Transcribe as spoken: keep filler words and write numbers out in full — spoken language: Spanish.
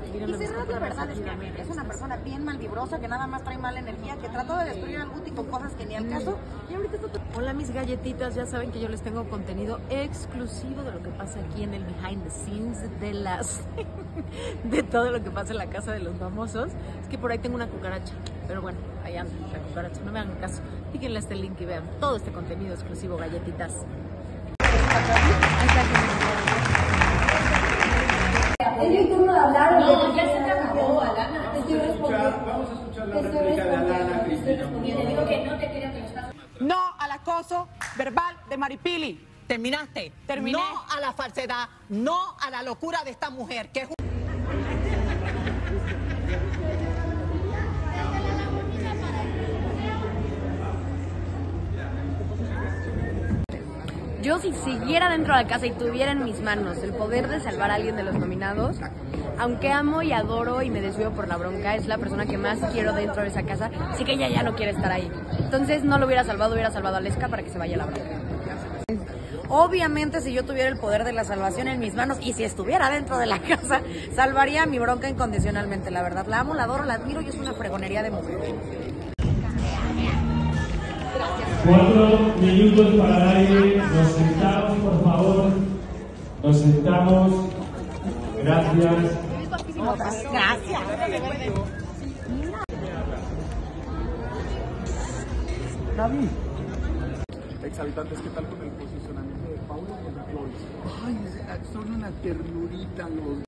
Y Serrat, la verdad es que es una persona bien malvibrosa, que nada más trae mala energía, que trató de destruir al Guti con cosas que ni al caso. Y ahorita está... Hola mis galletitas, ya saben que yo les tengo contenido exclusivo de lo que pasa aquí en el behind the scenes de las de todo lo que pasa en la casa de los famosos. Es que por ahí tengo una cucaracha, pero bueno, ahí anda la cucaracha, no me hagan caso. Píquenle este link y vean todo este contenido exclusivo, galletitas. Es mi turno de hablar. No, ya se te acabó, Alana. Te estoy respondiendo. Vamos a escuchar la réplica de Alana, Cristina. Y te digo que no te quería que lo estás... No al acoso verbal de Maripili. Terminaste. Terminé. No a la falsedad, no a la locura de esta mujer, que es un... Yo si siguiera dentro de la casa y tuviera en mis manos el poder de salvar a alguien de los nominados, aunque amo y adoro y me desvío por la bronca, es la persona que más quiero dentro de esa casa, así que ella ya no quiere estar ahí. Entonces no lo hubiera salvado, hubiera salvado a Aleska para que se vaya a la bronca. Obviamente si yo tuviera el poder de la salvación en mis manos y si estuviera dentro de la casa, salvaría a mi bronca incondicionalmente, la verdad. La amo, la adoro, la admiro y es una fregonería de mujer. Cuatro minutos para el aire, nos sentamos por favor, nos sentamos, gracias. Gracias. David. Exhabitantes, ¿qué tal con el posicionamiento de Paulo contra Flores? Ay, son una ternurita los